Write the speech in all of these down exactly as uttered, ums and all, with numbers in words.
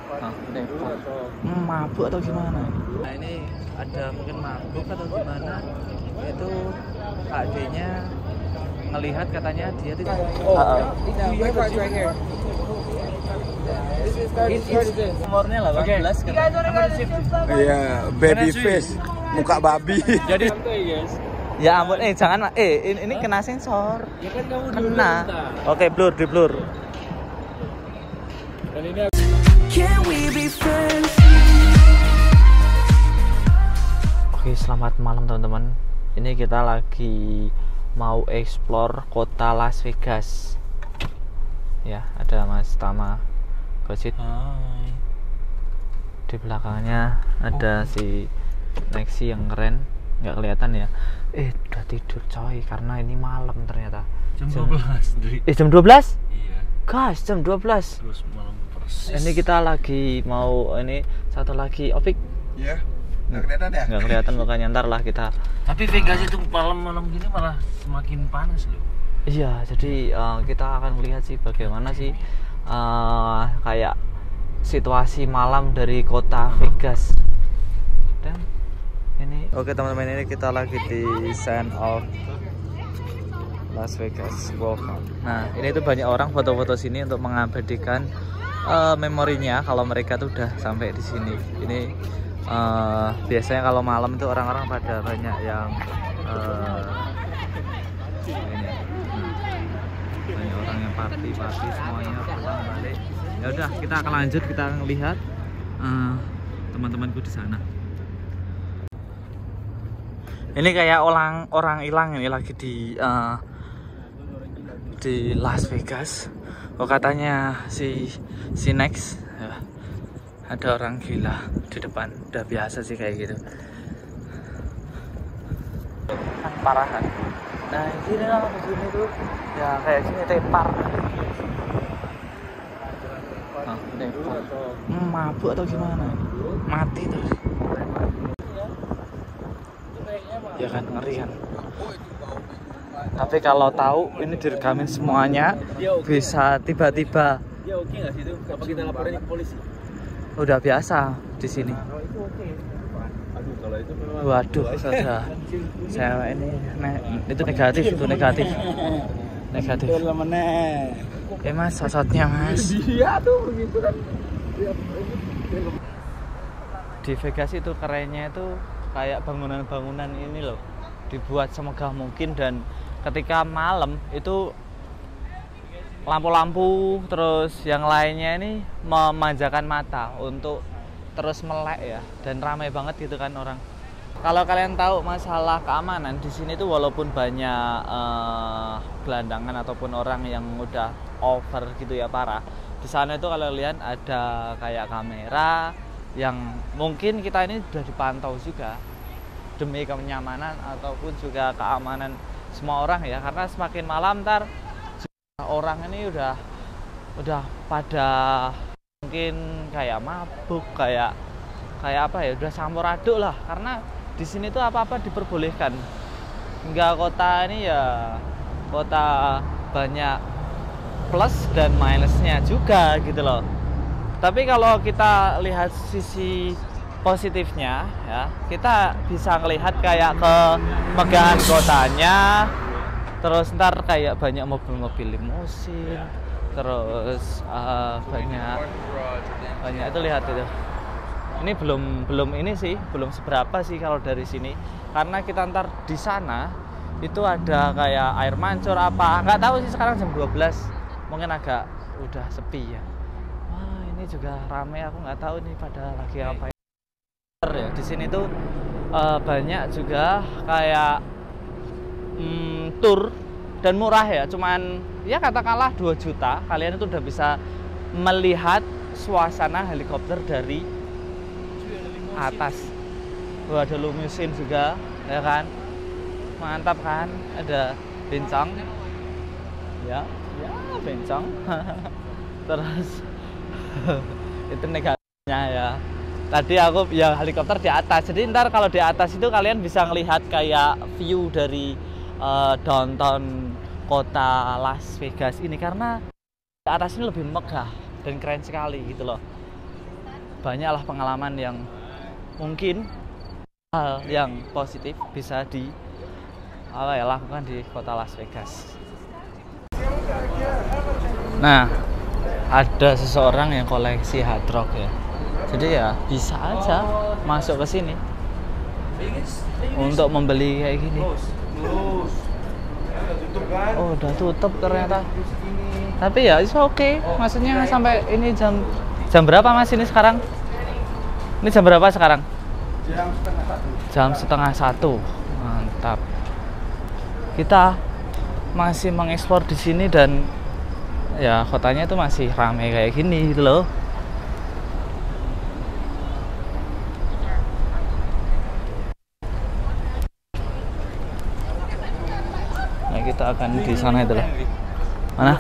Hah, hmm, mabuk atau gimana? Nah ini ada mungkin mabuk atau gimana? Itu K D-nya ngelihat katanya dia tuh oh, uh, umurnya delapan belas kan. Iya, baby face, muka babi. Jadi ya ampun, eh jangan eh ini, ini kena sensor. Ya kan kamu dulu Kena. Oke, blur, di blur. Dan ini Oke, selamat malam teman-teman. Ini kita lagi mau explore kota Las Vegas. Ya, ada Mas Tama Gosit. hai. Di belakangnya ada oh. si Nexi yang keren, nggak kelihatan ya. Eh, udah tidur coy karena ini malam ternyata. Jam dua belas, Dri. Eh, jam dua belas? Iya. Guys, jam dua belas. Terus malam persis. Ini kita lagi mau ini satu lagi Opik. Iya. Nggak kelihatan ya? Nggak kelihatan makanya ntar lah kita. Tapi Vegas itu malam-malam gini malah semakin panas loh. Iya, jadi uh, kita akan melihat sih bagaimana sih uh, kayak situasi malam dari kota Vegas. Dan ini oke teman-teman, ini kita lagi di Sands of Las Vegas. Wow. Nah, ini tuh banyak orang foto-foto sini untuk mengabadikan uh, memorinya kalau mereka tuh udah sampai di sini. Ini uh, biasanya kalau malam itu orang-orang pada banyak yang uh, ini, banyak orang yang party-party semuanya pulang balik. Ya udah, kita akan lanjut, kita akan lihat uh, teman-temanku di sana. Ini kayak orang orang hilang ini lagi di uh, di Las Vegas. Oh katanya si si Nex ya, ada orang gila di depan. Udah biasa sih kayak gitu. Kan parahan. Nah ini lah begini tuh ya kayak gini tepar. Nah, tepar. Hmm, mabuk atau gimana? Mati terus. Ya kan, ngeri kan. Tapi kalau tahu ini direkamin semuanya, bisa tiba-tiba. Ya oke nggak sih itu? Apa kita laporin ke polisi? Udah biasa di sini. Aduh, kalau itu memang. Waduh, saja. Saya ini ne itu negatif, itu negatif. Negatif. Eh mas, sosotnya mas. Iya tuh begitu kan. Di Vegas itu kerennya itu kayak bangunan-bangunan ini loh dibuat semegah mungkin, dan ketika malam itu lampu-lampu terus yang lainnya ini memanjakan mata untuk terus melek ya, dan ramai banget gitu kan orang. Kalau kalian tahu masalah keamanan di sini tuh walaupun banyak uh, gelandangan ataupun orang yang udah over gitu ya parah, di sana itu kalau lihat ada kayak kamera yang mungkin kita ini sudah dipantau juga demi kenyamanan ataupun juga keamanan semua orang ya, karena semakin malam ntar orang ini udah udah pada mungkin kayak mabuk, kayak kayak apa ya, udah campur aduk lah, karena di sini tuh apa-apa diperbolehkan. Hingga kota ini ya kota banyak plus dan minusnya juga gitu loh. Tapi kalau kita lihat sisi positifnya ya, kita bisa ngelihat kayak kemegahan kotanya, terus ntar kayak banyak mobil-mobil limusin, terus uh, banyak banyak itu lihat itu. Ini belum belum ini sih, belum seberapa sih kalau dari sini, karena kita ntar di sana itu ada kayak air mancur apa, nggak tahu sih sekarang jam dua belas mungkin agak udah sepi ya. Ini juga ramai, aku nggak tahu nih pada lagi apa ya. Di sini tuh uh, banyak juga kayak um, tour dan murah ya, cuman ya katakanlah dua juta kalian itu udah bisa melihat suasana helikopter dari atas. Tuh ada limusin juga ya kan, mantap kan, ada bencong ya ya bencong terus itu negatifnya ya. Tadi aku ya helikopter di atas, jadi ntar kalau di atas itu kalian bisa ngelihat kayak view dari uh, downtown kota Las Vegas ini, karena di atas ini lebih megah dan keren sekali gitu loh. banyaklah pengalaman yang mungkin hal yang positif bisa di apa ya lakukan di kota Las Vegas. Nah, ada seseorang yang koleksi hard rock ya. Jadi ya bisa aja masuk ke sini untuk membeli kayak gini. Oh, udah tutup ternyata. Tapi ya itu oke. Okay. Maksudnya sampai ini jam jam berapa Mas ini sekarang? Ini jam berapa sekarang? Jam setengah satu. Jam setengah satu. Mantap. Kita masih mengeksplor di sini dan ya kotanya itu masih ramai kayak gini gitu loh. Nah, kita akan di sana itu loh. Mana?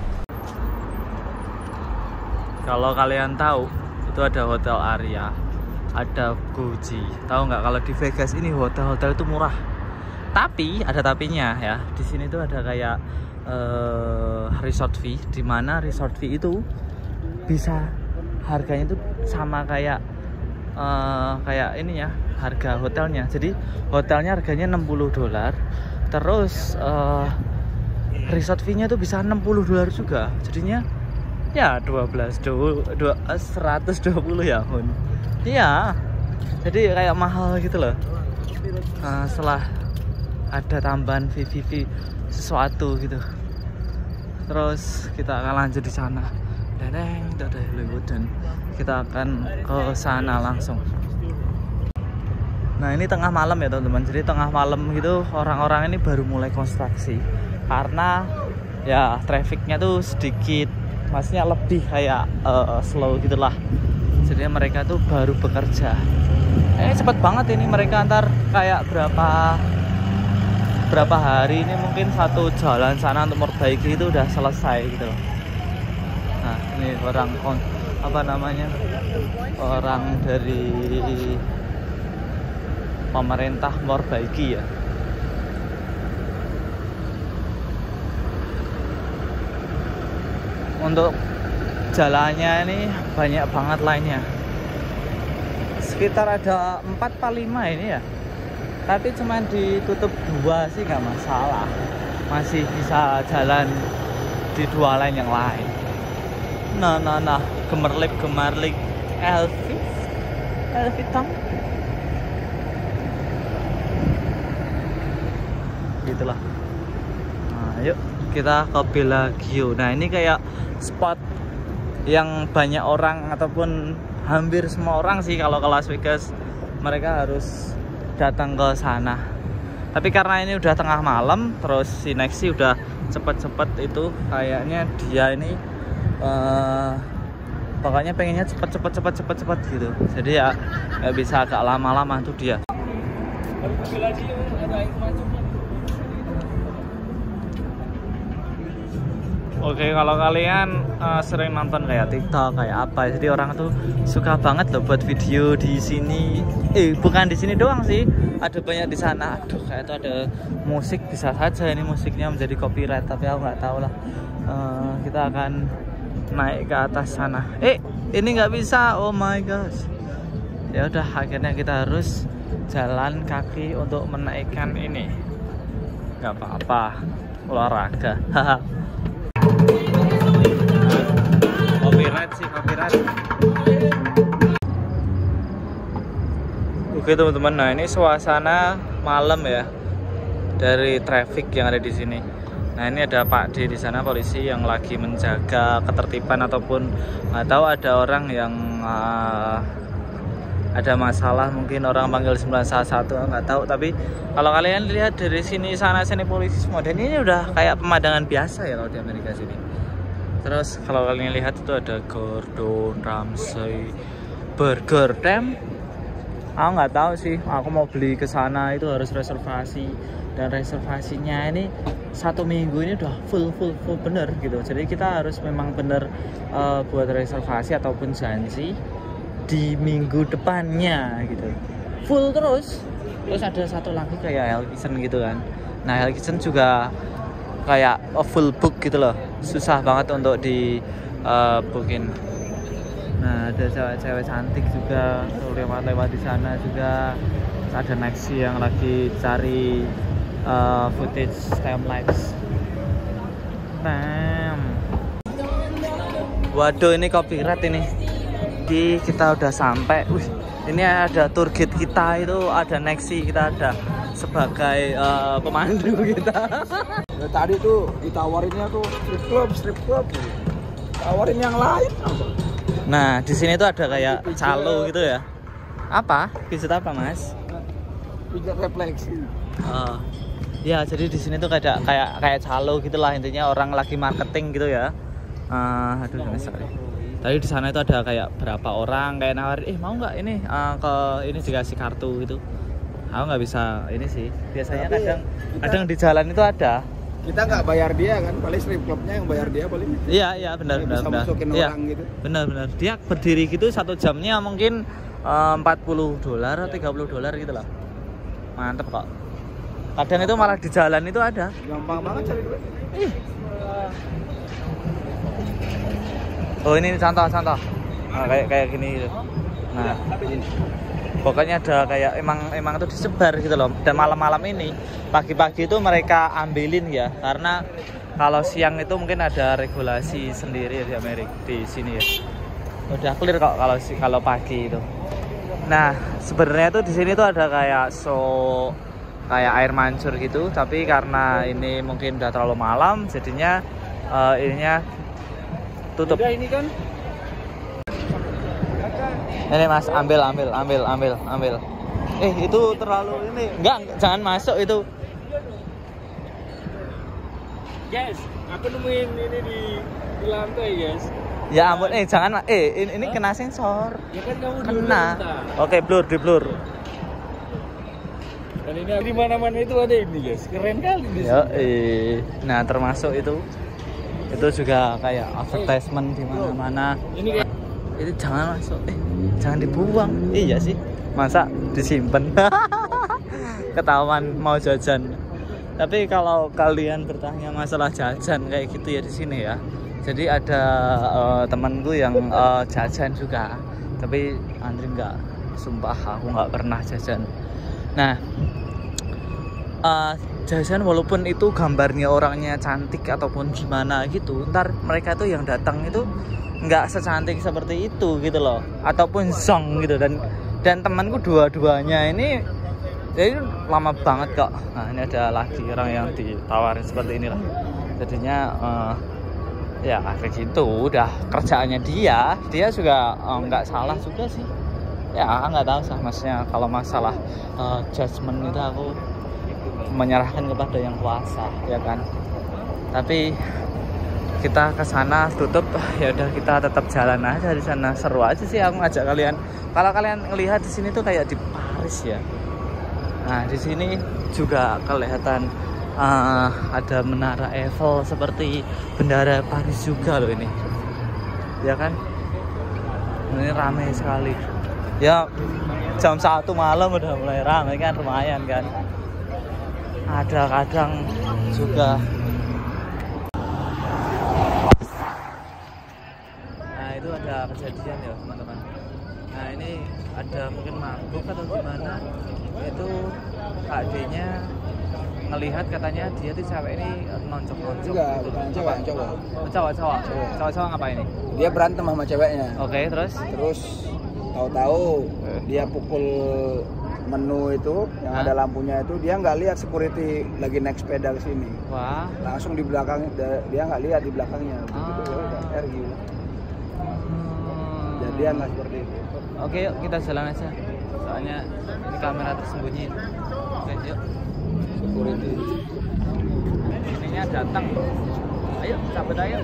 Kalau kalian tahu, itu ada Hotel Aria, ada Gucci. Tahu nggak kalau di Vegas ini hotel-hotel itu murah. Tapi ada tapinya ya. Di sini tuh ada kayak uh, resort fee, di mana resort fee itu bisa harganya tuh sama kayak uh, kayak ini ya, harga hotelnya. Jadi hotelnya harganya enam puluh dolar. Terus uh, resort fee-nya tuh bisa enam puluh dolar juga. Jadinya ya dua belas seratus dua puluh ya pun. Iya. Jadi kayak mahal gitu loh. Uh, setelah ada tambahan V V V sesuatu gitu. Terus kita akan lanjut di sana. Dedeng, dedeng, dan kita akan ke sana langsung. Nah, ini tengah malam ya teman-teman. Jadi tengah malam gitu orang-orang ini baru mulai konstruksi karena ya trafficnya tuh sedikit, maksudnya lebih kayak uh, slow gitulah. Jadi mereka tuh baru bekerja. Eh cepet banget ini mereka antar kayak berapa berapa hari ini mungkin satu jalan sana untuk memperbaiki itu udah selesai gitu loh. Nah, ini orang apa namanya? Orang dari pemerintah memperbaiki ya. Untuk jalannya ini banyak banget lainnya. Sekitar ada empat atau lima ini ya. Tapi cuman ditutup dua sih nggak masalah, masih bisa jalan di dua lain yang lain. Nah, nah, nah, gemerlip gemerlik Elvis, Elvitong, gitulah. Nah, yuk kita ke Bellagio. Nah, ini kayak spot yang banyak orang ataupun hampir semua orang sih kalau ke Las Vegas mereka harus datang ke sana. Tapi karena ini udah tengah malam, terus si Nexi udah cepet-cepet itu kayaknya dia ini uh, pokoknya pengennya cepet-cepet-cepet-cepet-cepet gitu. Jadi ya nggak bisa agak lama-lama tuh dia. Oke, kalau kalian uh, sering nonton kayak TikTok kayak apa, jadi orang tuh suka banget loh buat video di sini. Eh, bukan di sini doang sih, ada banyak di sana. Aduh, kayak itu ada musik, bisa saja ini musiknya menjadi copyright, tapi aku nggak tahu lah. Uh, kita akan naik ke atas sana. Eh, ini nggak bisa. Oh my gosh. Ya udah, akhirnya kita harus jalan kaki untuk menaikkan ini. Nggak apa-apa, olahraga. Haha. Copyright sih, copyright. Oke teman-teman, nah ini suasana malam ya dari traffic yang ada di sini. Nah, ini ada Pak D di sana, polisi yang lagi menjaga ketertiban ataupun nggak tahu ada orang yang uh, ada masalah, mungkin orang panggil sembilan satu satu, nggak tahu. Tapi kalau kalian lihat dari sini sana sini polisi semua, dan ini udah kayak pemandangan biasa ya kalau di Amerika sini. Terus kalau kalian lihat itu ada Gordon Ramsay Burger Dam. Aku nggak tahu sih, aku mau beli ke sana itu harus reservasi, dan reservasinya ini satu minggu ini udah full full full bener gitu. Jadi kita harus memang bener uh, buat reservasi ataupun janji di minggu depannya gitu, full terus. Terus ada satu lagi kayak Hell Kitchen gitu kan. Nah, Hell Kitchen juga kayak full book gitu loh, susah banget untuk di uh, bookin. Nah, ada cewek-cewek cantik juga tuh lewat-lewat di sana juga. Ada Nexi yang lagi cari uh, footage time lapse. Bam. Waduh, ini copyright ini. Di kita udah sampai. Wih, ini ada tour guide kita itu, ada Nexi, kita ada sebagai uh, pemandu kita. Ya, tadi tuh ditawarinnya tuh strip club, strip club. Tawarin yang lain. Nah, di sini tuh ada kayak calo gitu ya. Apa? Pijat apa, Mas? Pijat refleksi. Uh, ya, jadi di sini tuh kayak kayak kayak calo gitulah, intinya orang lagi marketing gitu ya. Uh, aduh, sorry. Tadi di sana itu ada kayak berapa orang kayak nawarin, eh mau nggak ini uh, ke ini dikasih kartu gitu. Aku nggak bisa ini sih. Biasanya tapi kadang kita, kadang di jalan itu ada. Kita nggak bayar dia kan, paling strip clubnya yang bayar dia paling. Iya iya benar benar bisa benar. masukin Iya, orang gitu. Benar benar. Dia berdiri gitu satu jamnya mungkin uh, empat puluh dolar atau tiga puluh dolar gitu lah. Mantep kok. Kadang itu malah di jalan itu ada. Gampang banget cari duit. Ih. Oh ini contoh-contoh. Nah, kayak kayak gini gitu. Nah, pokoknya ada kayak emang emang itu disebar gitu loh. Dan malam-malam ini, pagi-pagi itu mereka ambilin ya, karena kalau siang itu mungkin ada regulasi sendiri di Amerika di sini ya. Udah clear kok kalau kalau pagi itu. Nah, sebenarnya tuh di sini tuh ada kayak show kayak air mancur gitu, tapi karena ini mungkin udah terlalu malam, jadinya uh, ininya tutup. Udah ini kan. Ini Mas, ambil, ambil, ambil, ambil, ambil. Eh, itu terlalu ini. Enggak, jangan masuk itu. Guys, aku nemuin ini di di lantai, guys. Ya ampun, eh jangan, eh ini, ini kena sensor. Ya kan kamu Kena. Oke, blur, di blur. Dan ini di mana-mana itu ada ini, guys. Keren kali di Ya, sini. eh. Nah, termasuk itu. Itu juga kayak advertisement di mana-mana. Ini kayak Itu jangan masuk, eh jangan dibuang. Iya sih, masa disimpan. Ketahuan mau jajan. Tapi kalau kalian bertanya masalah jajan kayak gitu ya di sini ya. Jadi ada uh, temanku yang uh, jajan juga. Tapi Andri nggak, sumpah aku nggak pernah jajan. Nah, uh, jajan walaupun itu gambarnya orangnya cantik ataupun gimana gitu, ntar mereka tuh yang datang itu nggak secantik seperti itu gitu loh, ataupun zong gitu. Dan dan temanku dua-duanya ini jadi lama banget kok. Nah ini ada lagi orang yang ditawarin seperti inilah, jadinya uh, ya kayak gitu. Udah kerjaannya dia dia juga uh, nggak salah juga sih ya, nggak tahu sih maksudnya. Kalau masalah uh, judgement itu aku menyerahkan kepada yang kuasa ya kan. Tapi kita ke sana tutup, ya udah kita tetap jalan aja di sana. Seru aja sih aku ngajak kalian. Kalau kalian ngelihat di sini tuh kayak di Paris ya. Nah, di sini juga kelihatan uh, ada menara Eiffel seperti bendera Paris juga loh ini. Ya kan? Ini ramai sekali. Ya jam satu malam udah mulai ramai kan, lumayan kan. Ada kadang juga. Nah itu ada kejadian ya teman-teman. Nah ini ada mungkin mabuk atau gimana, itu adiknya ngelihat katanya dia tuh cewek ini noncok-noncok Enggak, gitu. bukan cewek, cowok. Cowok-cowok. Cowok-cowok ngapain ini? Dia berantem sama ceweknya. Oke, terus? Terus tahu-tahu dia pukul menu itu yang Hah? ada lampunya itu, dia nggak lihat security lagi naik sepeda ke sini. Wah. Langsung di belakang, dia nggak lihat di belakangnya. Begitu ya udah R G. Hmm. Jadian lah seperti itu. Oke, yuk kita jalan aja. Soalnya ini kamera tersembunyi. Oke, yuk. Security. Ininya datang. Ayo, cabut ayo.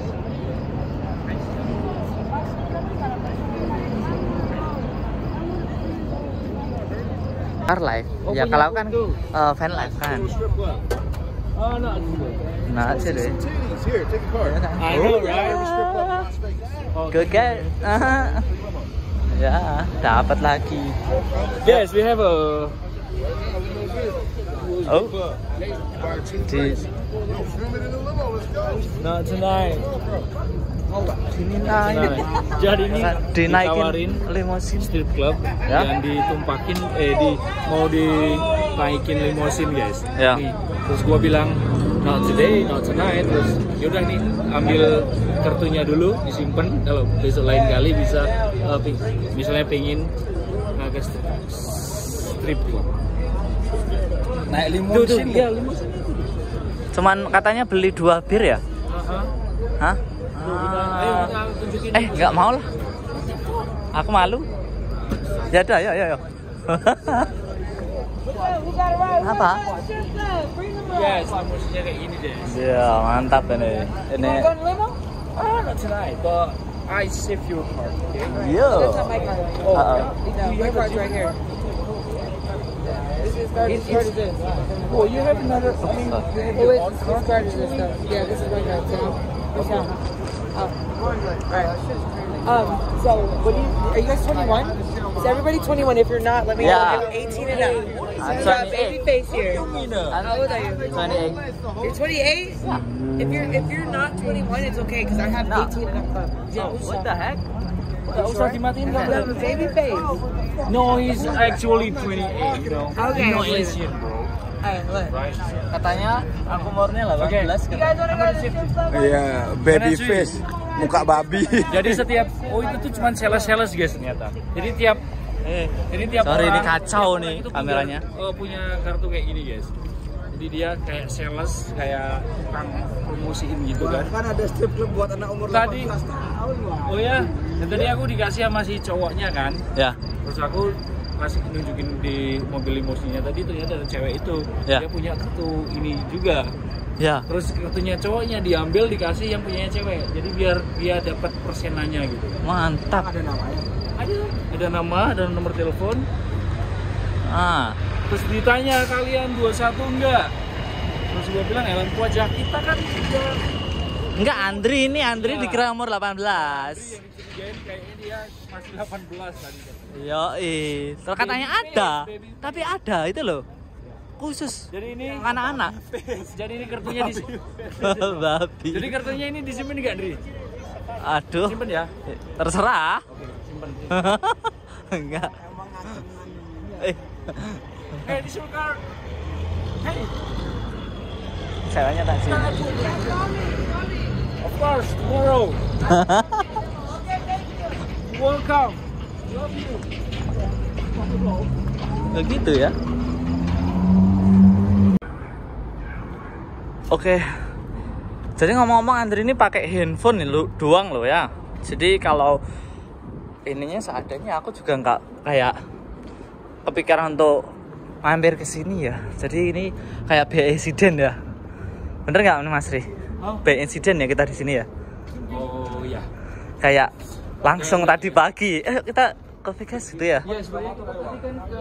Car live. Oh, Ya punya kalau aku kan tuh. uh, fan live kan. Oh, no. Nah, aja deh. Here, take a card. I know, right? Good guy. Ya, dapat lagi. Yes, we have a Oh. Di not tonight. Mau nggak? Sini nah ini. Jadi ini Dinaikin ditawarin limosin. strip club Ya. dan ditumpakin eh di mau dinaikin limosin guys. Ya. Nih, terus gua bilang not today, not tonight. Terus yaudah nih ambil kartunya dulu disimpan. Kalau besok lain kali bisa uh, ping- misalnya pengen uh, ke strip, strip club. Naik Tuh, tuh, limosin. iya limosin. Cuman katanya beli dua bir ya? Aha. Hah? Tuh, kita, ayo kita tunjukin. Eh, nggak mau lah. Aku malu. Ya udah, ya, ya, ya. Apa? Yes, limosinya kayak gini deh. Ya, mantap ini. Ini. Ah, not tonight, but I save your card. Okay? Yo. Oh, Uh-uh. my card's right here. This card, this card is this. Oh, you have another. I mean, Oh, you have Oh, your wait, own this card? card is this stuff. Yeah, this is my card. So, what's that? Oh. Alright. Um, so, what do you, are you guys twenty-one? Is everybody twenty-one? If you're not, let me Yeah. know. eighteen and up. I'm You got twenty-eight. baby face here. How old are you? twenty-eight. You're twenty-eight? If you're if you're not twenty-one, it's okay because I have No. eighteen and up club. Oh, what the heck? Gak usah dimatiin You have a baby face. No, he's actually twenty-eight, you know. Okay. No Asian, bro. Alright, look. Right? Katanya aku umurnya delapan belas. You guys want to go to the strip club? Iya, baby Mana sih? face, muka babi. Jadi setiap oh itu tuh cuma sales-sales guys ternyata. Jadi tiap Eh, jadi tiap sorry, orang ini kacau tiap nih orang itu kameranya. Punya, oh, punya kartu kayak gini guys. Jadi dia kayak sales, kayak tukang promosiin gitu kan. Kan ada strip club buat anak umur Tadi- delapan belas tahun. Wah. Oh ya, dan tadi aku dikasih sama si cowoknya kan. ya. Terus aku kasih nunjukin di mobil limousinnya tadi ternyata ada cewek itu. Ya. Dia punya kartu ini juga. Ya. Terus kartunya cowoknya diambil dikasih yang punyanya cewek. Jadi biar dia dapat persenannya gitu. Mantap. Ada namanya. Ada ada nama dan nomor telepon. Ah. Terus ditanya kalian dua puluh satu enggak? Terus gua bilang Elanku aja kita kan udah Enggak, Andri ini Andri Ya. dikira umur delapan belas. yang dicurigain kayaknya dia masih delapan belas tadi. Yo, terus katanya ada. Tapi ada itu loh. Khusus Jadi ini anak-anak. jadi ini kartunya di Babi. Jadi kartunya ini disimpan enggak, Dri? Aduh. Simpen ya. Terserah. Oke, simpen. Enggak. Eh, Hey, this your card. Hey, sewanya tak sih. of course, tomorrow. Welcome. Love you. Begitu ya. Oke. Jadi ngomong-ngomong Andri ini pakai handphone nih lu doang loh ya. Jadi kalau ininya seadanya aku juga nggak kayak kepikiran untuk mampir ke sini ya. Jadi ini kayak B insiden ya. Bener nggak Mas Ri? Oh. B insiden ya kita di sini ya. Oh iya. Kayak langsung tadi pagi. Eh kita ke Vegas gitu ya. Ya sebenarnya kita tadi kan ke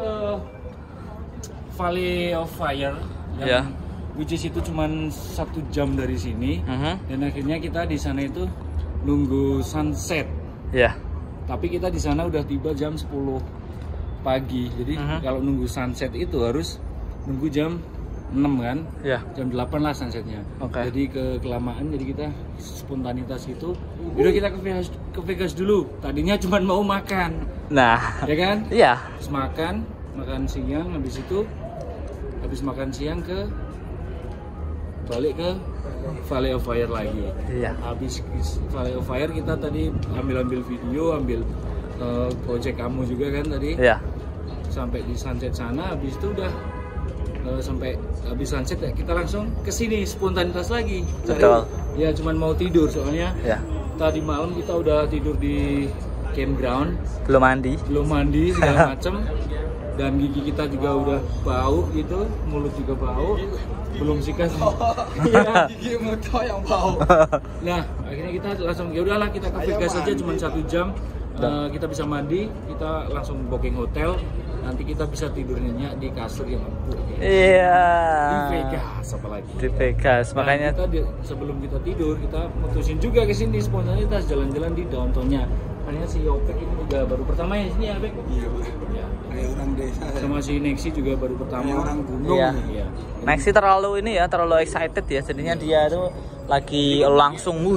Valley of Fire yang Ya. which is itu cuman satu jam dari sini. Mhm. Dan akhirnya kita di sana itu nunggu sunset. Ya. Tapi kita di sana udah tiba jam sepuluh pagi. Jadi Mhm. kalau nunggu sunset itu harus nunggu jam enam kan? Ya. Jam delapan lah sunsetnya. Oke. Jadi ke kelamaan jadi kita spontanitas itu. Udah kita ke Vegas, ke Vegas dulu. Tadinya cuma mau makan, Nah. ya kan? Iya. Terus makan, makan siang, habis itu habis makan siang ke balik ke Valley of Fire lagi. Iya. Habis Valley of Fire kita tadi ambil-ambil video, ambil uh, project kamu juga kan tadi. Iya. Sampai di sunset sana, habis itu udah uh, sampai habis sunset ya, kita langsung ke sini spontanitas lagi. Betul. Ya cuman mau tidur soalnya. Ya. Tadi malam kita udah tidur di campground, Belum mandi. belum mandi segala macem, dan gigi kita juga udah bau gitu, mulut juga bau, belum sikat. Iya. Gigi muto yang bau. Nah akhirnya kita langsung ya udahlah kita ke Vegas aja cuma satu jam. Uh, kita bisa mandi, kita langsung booking hotel. Nanti kita bisa tidur nyenyak di kasur yang empuk. Iya. Di Vegas apalagi. Di Vegas, Nah, makanya kita di- sebelum kita tidur kita mutusin juga ke sini spontanitas jalan-jalan di downtownnya. Makanya si Opek ini juga baru pertama ya sini ya, Bek. Iya, Ya. kayak orang desa. Sama si Nexi juga baru pertama. Kayak orang gunung. Iya. Iya. Maxi terlalu ini ya, terlalu excited ya. Jadinya dia tuh lagi langsung wush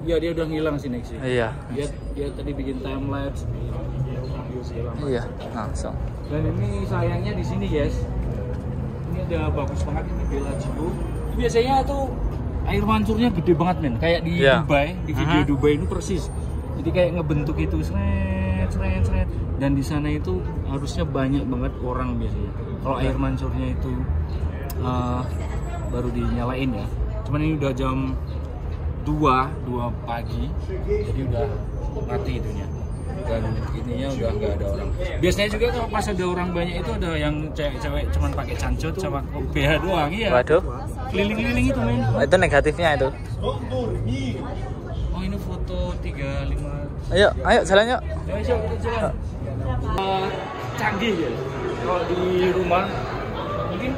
Ya dia udah ngilang sih Nexi. Iya. Dia dia tadi bikin time lapse, video segala macam. Iya, langsung. Dan ini sayangnya di sini guys, ini ada bagus banget ini Bellagio. Biasanya tuh air mancurnya gede banget men, kayak di Yeah. Dubai, di video Uh-huh. Dubai itu persis. Jadi kayak ngebentuk itu seret, seret, seret. Dan di sana itu harusnya banyak banget orang biasanya. Kalau air mancurnya itu uh, baru dinyalain ya. Cuman ini udah jam dua pagi, jadi udah mati itunya. Dan ininya udah nggak ada orang. Biasanya juga kalau pas ada orang banyak itu ada yang cewek-cewek cuman pakai cancut sama B H doang ya. Waduh. Keliling-keliling itu men. Itu negatifnya itu. Oh ini foto tiga puluh lima. Ayo, ayo jalan yuk. Ya, yuk, kita jalan. Uh, canggih ya. Kalau di rumah mungkin.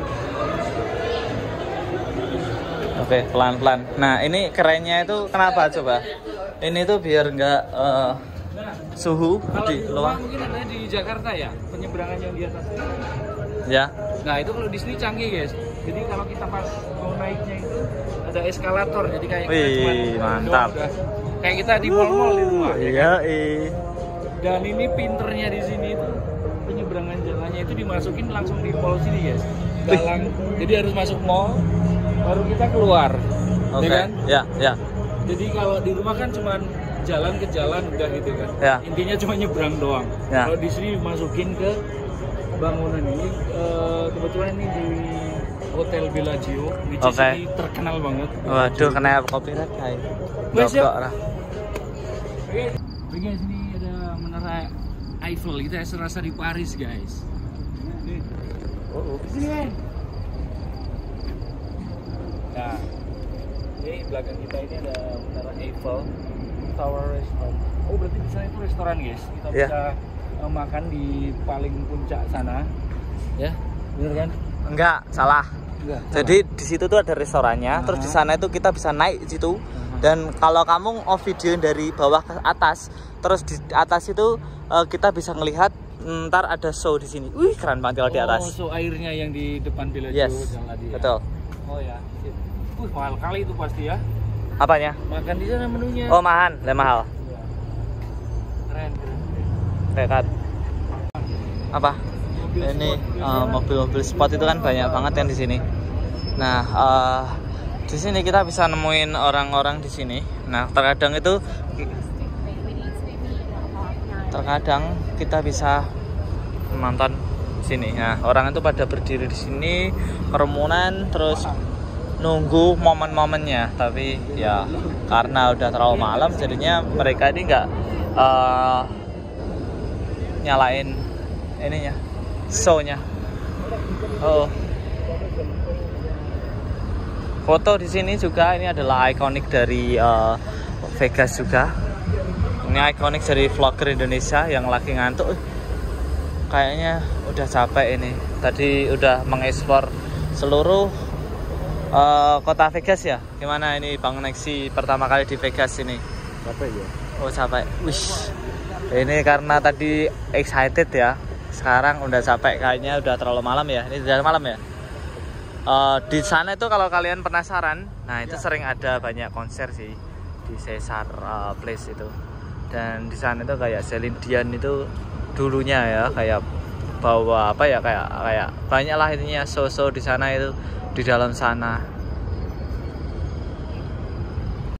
Oke, pelan-pelan. Nah, ini kerennya itu kenapa coba? Ini tuh biar nggak uh, suhu Kalau di di rumah luar. mungkin ada di Jakarta ya, penyeberangan yang di atas. Ya. Nah itu kalau di sini canggih guys. Jadi kalau kita pas mau naiknya itu ada eskalator. Jadi kayak kita Wih, cuman mantap. udah, kayak kita di mall-mall di rumah. ya Iya, kan? iya. Dan ini pinternya di sini itu penyeberangan jalannya itu dimasukin langsung di mall sini guys. Galang. Jadi harus masuk mall baru kita keluar. Oke. Ya kan? Ya, ya. Jadi kalau di rumah kan cuman jalan ke jalan udah gitu kan. Ya. Intinya cuma nyebrang doang. Ya. Kalau di sini masukin ke bangunan ini eh, kebetulan ini di Hotel Bellagio, which is Oke. ini terkenal banget. Waduh, kena copyright kayak. Wes, yuk. Gogok lah. Oke, Oke guys, ini ada menara Eiffel. Kita serasa di Paris guys. Nih. Oh, di sini kan. Nah, ini belakang kita ini ada menara Eiffel Tower Restaurant. Oh berarti di sana itu restoran guys. Kita Iya. bisa eh, makan di paling puncak sana. Ya, bener kan? Enggak, salah. Enggak. Jadi di situ tuh ada restorannya, terus di sana itu kita bisa naik di situ. Dan kalau kamu off video dari bawah ke atas, terus di atas itu eh, kita bisa ngelihat ntar ada show di sini. Wih, keren banget kalau di atas. Oh, so airnya yang di depan Bellagio Yes, yang tadi ya. betul. Oh ya. Sip. Wih, mahal kali itu pasti ya. Apanya? Makan di sana menunya. Oh, mahal, lebih mahal. Iya. Keren, keren. Dekat. Apa? Mobil Ini sport. eh, mobil-mobil sport itu kan banyak banget yang di sini. Nah, eh, di sini kita bisa nemuin orang-orang di sini. Nah, terkadang itu terkadang kita bisa menonton sini. Nah, orang itu pada berdiri di sini, kerumunan, terus nunggu momen-momennya. Tapi ya karena udah terlalu malam, jadinya mereka ini nggak eh, nyalain ininya, show-nya. Oh. Foto di sini juga ini adalah ikonik dari uh, Vegas juga. Ini ikonik dari vlogger Indonesia yang lagi ngantuk. Uh, Kayaknya udah capek ini. Tadi udah mengeksplor seluruh uh, kota Vegas ya. Gimana ini Bang Nexi pertama kali di Vegas ini? Capek ya? Oh capek. Wish. Ini karena tadi excited ya. Sekarang udah capek, kayaknya udah terlalu malam ya. Ini udah malam ya. Uh, di sana itu kalau kalian penasaran, nah itu ya. Sering ada banyak konser sih di Caesar uh, Place itu. Dan di sana itu kayak Celine Dion itu dulunya ya, kayak bawa apa ya, kayak kayak banyak lah intinya show-show di sana itu di dalam sana.